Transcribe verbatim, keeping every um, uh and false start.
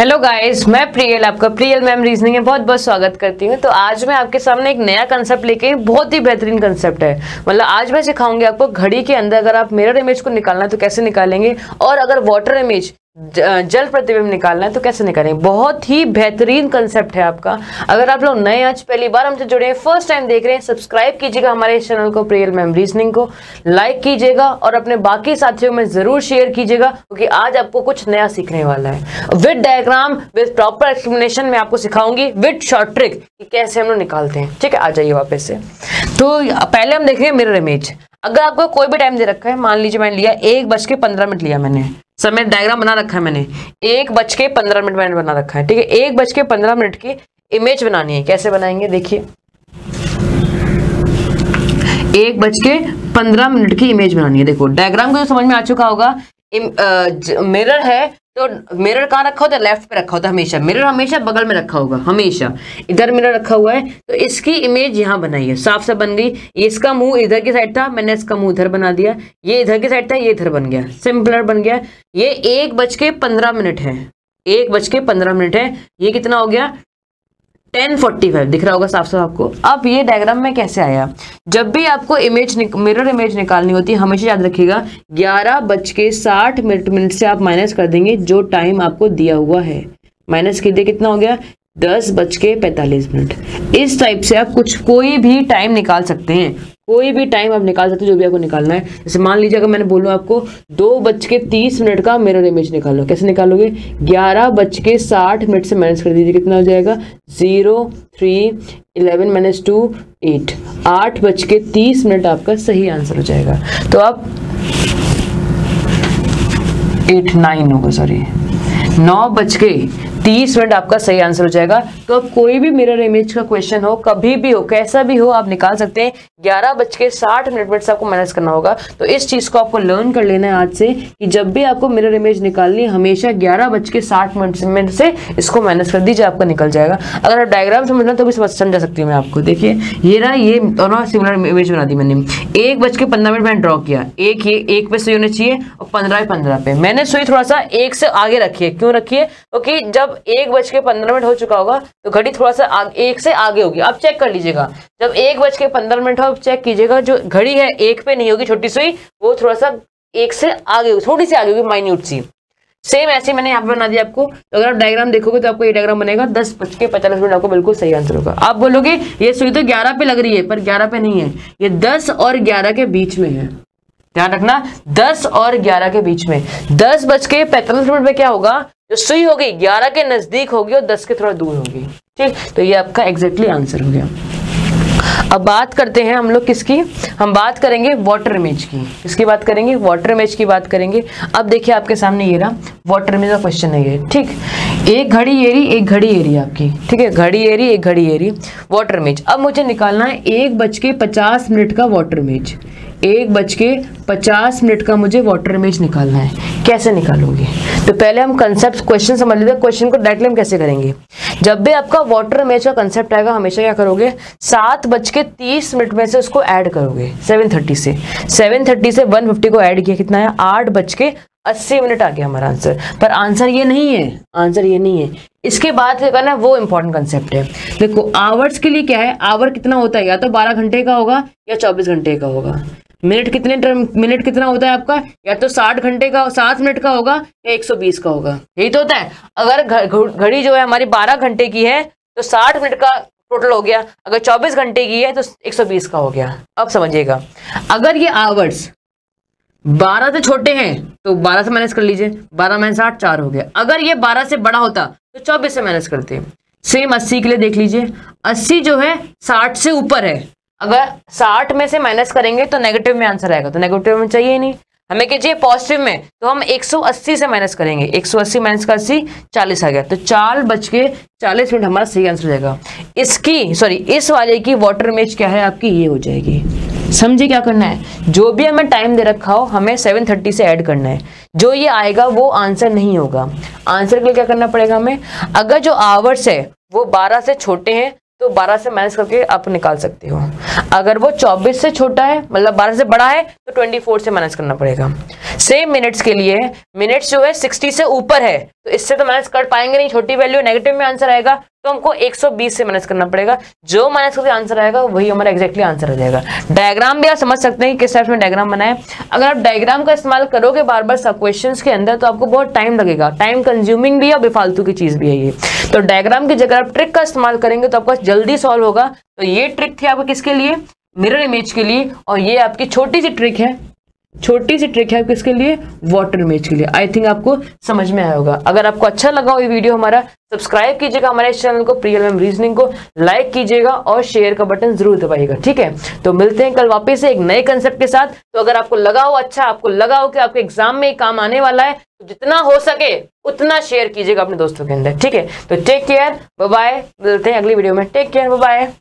Hello guys, मैं प्रियल आपका Priyal ma'am reasoning में बहुत बहुत स्वागत करती हूँ। तो आज मैं आपके सामने एक नया कंसेप्ट लेके, बहुत ही बेहतरीन कंसेप्ट है। मतलब आज मैं सिखाऊंगी आपको घड़ी के अंदर अगर आप मिरर इमेज को निकालना है तो कैसे निकालेंगे, और अगर वाटर इमेज जल प्रतिबिंब निकालना है तो कैसे निकालेंगे। बहुत ही बेहतरीन कंसेप्ट है आपका। अगर आप लोग नए आज पहली बार हमसे जुड़े हैं, फर्स्ट टाइम देख रहे हैं, सब्सक्राइब कीजिएगा हमारे इस चैनल को प्रियल मैम रीजनिंग को, लाइक कीजिएगा और अपने बाकी साथियों में जरूर शेयर कीजिएगा, क्योंकि आज आपको कुछ नया सीखने वाला है। With diagram with proper explanation मैं आपको सिखाऊंगी विद शॉर्ट ट्रिक कि कैसे हम लोग निकालते हैं। ठीक है, आ जाइए वापस से। तो पहले हम देखेंगे मिरर इमेज। अगर आपको कोई भी टाइम दे रखा है, मान लीजिए मैंने लिया एक बज के पंद्रह मिनट लिया मैंने, समय डायग्राम बना रखा है मैंने, एक बज के पंद्रह मिनट मैंने बना रखा है। ठीक है, एक बज के पंद्रह मिनट की इमेज बनानी है। कैसे बनाएंगे देखिए, एक बज के पंद्रह मिनट की इमेज बनानी है। देखो डायग्राम को तो समझ में आ चुका होगा। मिरर है तो मिरर कहाँ रखा होता है? लेफ्ट पे रखा होता है हमेशा। मिरर हमेशा बगल में रखा होगा, हमेशा इधर मिरर रखा हुआ है। तो इसकी इमेज यहाँ बनाई है, साफ साफ बन गई। इसका मुंह इधर की साइड था, मैंने इसका मुंह इधर बना दिया। ये इधर की साइड था, ये इधर बन गया, सिंपलर बन गया। ये एक बज के पंद्रह मिनट है, एक बज के पंद्रह मिनट है। ये कितना हो गया? टेन फोर्टी फाइव दिख रहा होगा साफ साफ आपको। अब ये डायग्राम में कैसे आया? जब भी आपको इमेज मिरर इमेज निकालनी होती है, हमेशा याद रखिएगा ग्यारह बज के साठ मिनट मिनट से आप माइनस कर देंगे जो टाइम आपको दिया हुआ है। माइनस कर दिए, कितना हो गया? दस बज के पैंतालीस मिनट। इस टाइप से आप कुछ कोई भी टाइम निकाल सकते हैं, कोई भी टाइम आप निकाल सकते हो जो भी आपको निकालना है। जैसे मान लीजिए अगर मैंने बोलूँ आपको दो बज के तीस मिनट का मिरर इमेज निकालो, कैसे निकालोगे? ग्यारह बज के साठ मिनट से माइनस कर दीजिए, कितना हो जाएगा? Zero three eleven minus two eight. आठ बज के तीस मिनट आपका सही आंसर हो जाएगा। तो आप एट नाइन होगा, सॉरी नौ बज के तीस मिनट आपका सही आंसर हो जाएगा। तो अब कोई भी मिरर इमेज का क्वेश्चन हो, कभी भी हो, कैसा भी हो, आप निकाल सकते हैं। ग्यारह बज के साठ मिनट मिनट से आपको माइनस करना होगा। तो इस चीज को आपको लर्न कर लेना है आज से कि जब भी आपको मिरर इमेज निकालनी है, हमेशा ग्यारह बज के साठ मिनट से इसको माइनस कर दीजिए, आपका निकल जाएगा। अगर आप डायग्राम समझना तो भी समझा सकती हूँ मैं आपको। देखिए ये रहा, ये दोनों सिमिलर इमेज बना दी मैंने। एक बज के पंद्रह मिनट मैंने ड्रॉ किया, एक ये एक पे सुई होनी चाहिए और पंद्रह पंद्रह पे। मैंने सुई थोड़ा सा एक से आगे रखी है। क्यों रखी है? क्योंकि जब एक बज के पंद्रह मिनट हो चुका होगा तो घड़ी थोड़ा सा आग, एक से आगे होगी। आप चेक कर लीजिएगा, जब एक बज के पंद्रह मिनट हो चेक कीजिएगा, जो घड़ी है एक पे नहीं होगी छोटी सुई, वो थोड़ा सा एक से आगे होगी, थोड़ी सी आगे होगी, माइन्यूट सी। सेम ऐसे मैंने यहाँ पे बना दिया आपको। तो अगर आप डायग्राम देखोगे तो आपको ये डायग्राम बनेगा दस बज के पैंतालीस मिनट, आपको बिल्कुल सही आंसर होगा। आप बोलोगे ये सुई तो ग्यारह पे लग रही है, पर ग्यारह पे नहीं है, ये दस और ग्यारह के बीच में है। ध्यान रखना, दस और ग्यारह के बीच में। दस बज के पैंतालीस मिनट में क्या होगा? जो सुई होगी ग्यारह के नजदीक होगी और दस के थोड़ा दूर होगी। ठीक, तो ये आपका एग्जैक्टली आंसर हो गया। अब बात करते हैं हम लोग किसकी? हम बात करेंगे वाटर इमेज की। किसकी बात करेंगे? वाटर इमेज की बात करेंगे। अब देखिए आपके सामने ये रहा वाटर इमेज का क्वेश्चन है ये। ठीक, एक घड़ी एरी, एक घड़ी एरी आपकी। ठीक है, घड़ी एरी, एक घड़ी एरी, वाटर इमेज। अब मुझे निकालना है एक बज के पचास मिनट का वाटर इमेज। एक बज के पचास मिनट का मुझे वाटर इमेज निकालना है। कैसे निकालोगे? तो पहले हम कंसेप्ट क्वेश्चन समझ लेते हैं। क्वेश्चन को डायरेक्टली हम कैसे करेंगे? जब भी आपका वाटर इमेज का कंसेप्ट आएगा, हमेशा क्या करोगे? सात बज के तीस मिनट में से उसको ऐड करोगे सेवन थर्टी से। सेवन थर्टी से वन फिफ्टी को ऐड किया, कितना है? आठ बज के अस्सी मिनट आ गया हमारा आंसर। पर आंसर ये नहीं है, आंसर ये नहीं है। इसके बाद क्या करना है, वो इंपॉर्टेंट कंसेप्ट है। देखो आवर्स के लिए क्या है? आवर कितना होता है? या तो बारह घंटे का होगा या चौबीस घंटे का होगा। मिनट कितने टर्म मिनट कितना होता है आपका? या तो साठ घंटे का सात मिनट का होगा या एक सौ बीस का होगा। यही तो होता है। अगर घड़ी जो है हमारी बारह घंटे की है तो साठ मिनट का टोटल हो गया। अगर चौबीस घंटे की है तो एक सौ बीस का हो गया। अब समझिएगा, अगर ये आवर्स बारह से छोटे हैं तो बारह से माइनस कर लीजिए, बारह माइनस आठ, चार हो गया। अगर ये बारह से बड़ा होता तो चौबीस से माइनस करते। सेम अस्सी के लिए देख लीजिए, अस्सी जो है साठ से ऊपर है। अगर साठ में से माइनस करेंगे तो नेगेटिव में आंसर आएगा, तो नेगेटिव में चाहिए ही नहीं, हमें क्या चाहिए? पॉजिटिव में। तो हम एक सौ अस्सी से माइनस करेंगे, एक सौ अस्सी माइनस का अस्सी, चालीस आ गया। तो चार बज के चालीस मिनट हमारा सही आंसर हो जाएगा। इसकी सॉरी इस वाले की वाटर इमेज क्या है आपकी? ये हो जाएगी। समझिए क्या करना है? जो भी हमें टाइम दे रखा हो, हमें सेवन थर्टी से ऐड करना है। जो ये आएगा वो आंसर नहीं होगा। आंसर के लिए क्या करना पड़ेगा हमें? अगर जो आवर्स है वो बारह से छोटे हैं तो बारह से माइनस करके आप निकाल सकते हो। अगर वो चौबीस से छोटा है, मतलब बारह से बड़ा है, तो चौबीस से माइनस करना पड़ेगा। सेम मिनट्स के लिए मिनट्स जो है साठ से ऊपर है तो इससे तो माइनस कर पाएंगे नहीं, छोटी वैल्यू नेगेटिव में आंसर आएगा तो हमको एक सौ बीस से माइनस करना पड़ेगा। जो माइनस करके आंसर आएगा वही हमारा एग्जैक्टली आंसर आ जाएगा। डायग्राम भी आप समझ सकते हैं किस टाइप में डायग्राम बनाए। अगर आप डायग्राम का इस्तेमाल करोगे बार बार सब क्वेश्चंस के अंदर तो आपको बहुत टाइम लगेगा, टाइम कंज्यूमिंग भी है और बेफालतू की चीज भी है ये। तो डायग्राम की जगह आप ट्रिक का इस्तेमाल करेंगे तो आपका जल्दी सॉल्व होगा। तो ये ट्रिक थी आपको किसके लिए, मिरर इमेज के लिए, और ये आपकी छोटी सी ट्रिक है, छोटी सी ट्रिक है किसके लिए, वाटर इमेज के लिए। आई थिंक आपको समझ में आया होगा। अगर आपको अच्छा लगा हो ये वीडियो हमारा, सब्सक्राइब कीजिएगा हमारे इस चैनल को प्रियल मैम रीजनिंग को, लाइक कीजिएगा और शेयर का बटन जरूर दबाइएगा, ठीक है। तो मिलते हैं कल वापस से एक नए कंसेप्ट के साथ। तो अगर आपको लगा हो अच्छा, आपको लगा हो कि आपके एग्जाम में काम आने वाला है तो जितना हो सके उतना शेयर कीजिएगा अपने दोस्तों के अंदर, ठीक है। तो टेक केयर, बाय बाय, मिलते हैं अगली वीडियो में। Take care, bye bye.